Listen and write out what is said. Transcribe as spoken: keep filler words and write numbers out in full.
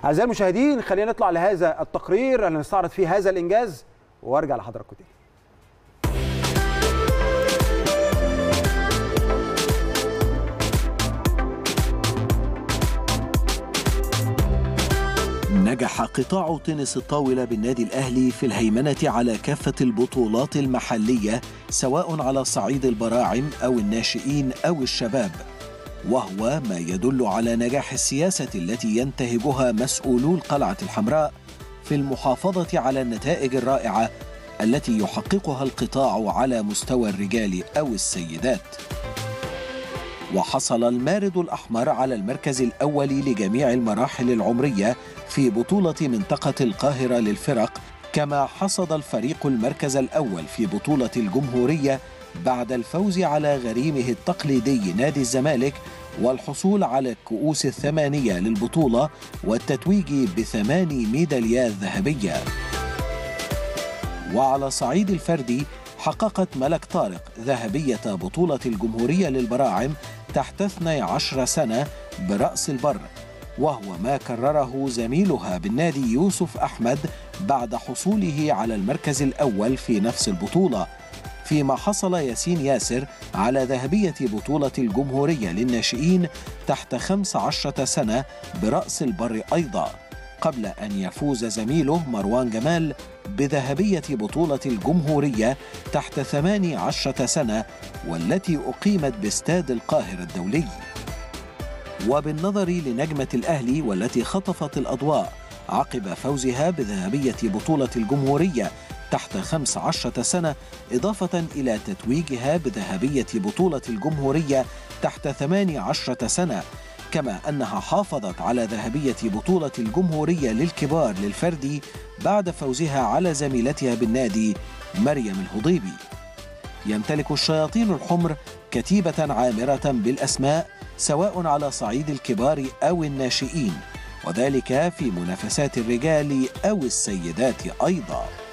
أعزائي المشاهدين، خلينا نطلع لهذا التقرير اللي نستعرض فيه هذا الإنجاز وارجع لحضراتكم تاني. نجح قطاع تنس الطاولة بالنادي الأهلي في الهيمنة على كافة البطولات المحلية، سواء على صعيد البراعم أو الناشئين أو الشباب، وهو ما يدل على نجاح السياسة التي ينتهجها مسؤولو القلعة الحمراء في المحافظة على النتائج الرائعة التي يحققها القطاع على مستوى الرجال أو السيدات. وحصل المارد الأحمر على المركز الأول لجميع المراحل العمرية في بطولة منطقة القاهرة للفرق، كما حصد الفريق المركز الأول في بطولة الجمهورية بعد الفوز على غريمه التقليدي نادي الزمالك والحصول على الكؤوس الثمانية للبطولة والتتويج بثماني ميداليات ذهبية. وعلى صعيد الفردي حققت ملك طارق ذهبية بطولة الجمهورية للبراعم تحت اثنتي عشرة سنة برأس البر، وهو ما كرره زميلها بالنادي يوسف أحمد بعد حصوله على المركز الأول في نفس البطولة، فيما حصل ياسين ياسر على ذهبية بطولة الجمهورية للناشئين تحت خمس عشرة سنة برأس البر أيضا، قبل أن يفوز زميله مروان جمال بذهبية بطولة الجمهورية تحت ثماني عشرة سنة والتي أقيمت باستاد القاهرة الدولي. وبالنظر لنجمة الأهلي والتي خطفت الأضواء عقب فوزها بذهبية بطولة الجمهورية تحت خمس عشرة سنة، إضافة إلى تتويجها بذهبية بطولة الجمهورية تحت ثماني عشرة سنة، كما أنها حافظت على ذهبية بطولة الجمهورية للكبار للفردي بعد فوزها على زميلتها بالنادي مريم الهضيبي. يمتلك الشياطين الحمر كتيبة عامرة بالأسماء سواء على صعيد الكبار أو الناشئين، وذلك في منافسات الرجال أو السيدات أيضا.